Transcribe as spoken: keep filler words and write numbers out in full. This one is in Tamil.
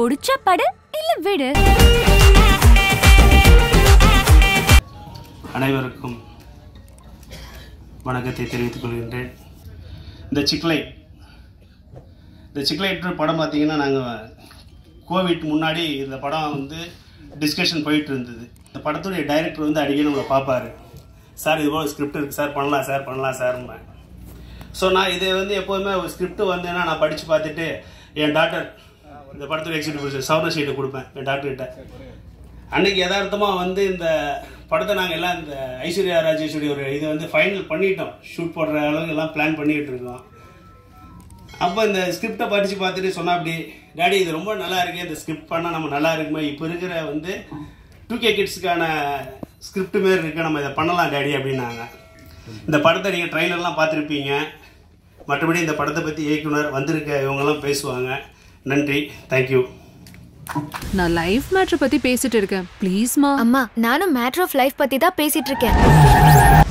புடிச்ச படு இல்ல விடு. அனைவருக்கும் வணக்கத்தை தெரிவித்துக் கொள்கின்றேன். இந்த சிக்லைட் இந்த சிக்லைட் படம் பார்த்தீங்கன்னா நாங்கள் கோவிட் முன்னாடி இந்த படம் வந்து டிஸ்கஷன் போயிட்டு இருந்தது. இந்த படத்துடைய டைரக்டர் வந்து அடிக்கடி நம்மளை பார்ப்பார். சார் இது போல் ஸ்கிரிப்ட் இருக்குது சார், பண்ணலாம் சார் பண்ணலாம் சார்மா. ஸோ நான் இதை வந்து எப்போதுமே ஒரு ஸ்கிரிப்ட் வந்தேன்னா நான் படித்து பார்த்துட்டு என் டாக்டர் இந்த படத்துடைய எக்ஸிக்யூட்டிவ் சௌரஷீட்டை கொடுப்பேன் என் டாக்டர்கிட்ட. அன்றைக்கி யதார்த்தமாக வந்து இந்த படத்தை நாங்கள் எல்லாம் இந்த ஐஸ்வர்யா ராஜேஸ்வரி ஒரு இதை வந்து ஃபைனல் பண்ணிட்டோம். ஷூட் போடுற அளவுக்கு எல்லாம் பிளான் பண்ணிகிட்டு இருக்கோம். அப்போ இந்த ஸ்கிரிப்டை படித்து பார்த்துட்டு சொன்னால் அப்படி டேடி இது ரொம்ப நல்லா இருக்குது, இந்த ஸ்கிரிப்ட் பண்ணால் நம்ம நல்லா இருக்குமே, இப்போ இருக்கிற வந்து டூ கே கிட்ஸுக்கான ஸ்கிரிப்ட் மாரி இருக்குது, நம்ம இதை பண்ணலாம் டேடி அப்படின்னாங்க. இந்த படத்தை நீங்கள் ட்ரெய்லர்லாம் பார்த்துருப்பீங்க. மற்றபடி இந்த படத்தை பற்றி இயக்குனர் வந்திருக்க இவங்கெல்லாம் பேசுவாங்க. நன்றி, தேங்க்யூ. நான் லைஃப் மேட்டர் பற்றி பேசிட்டு இருக்கேன், ப்ளீஸ்மா. அம்மா நானும் மேட்டர் ஆஃப் லைஃப் பற்றி தான் பேசிட்டு இருக்கேன்.